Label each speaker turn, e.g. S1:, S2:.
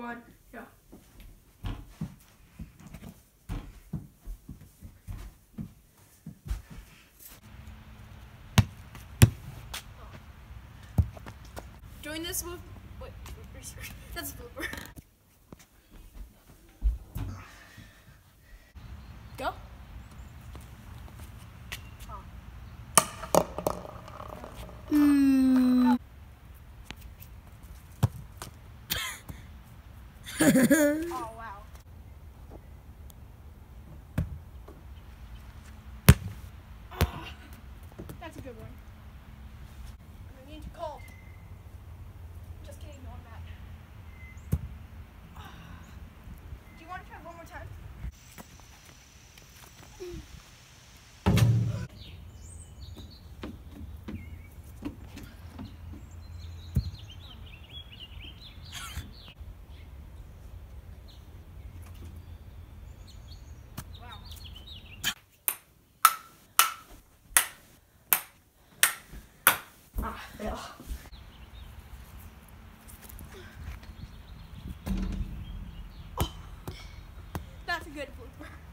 S1: one. Yeah. Doing this with wait, that's a blooper. Go. Oh wow. That's a good one. I'm gonna need you cold. Just kidding, no, I'm not. Do you want to try one more time? Wow. Fail. That's a good blooper.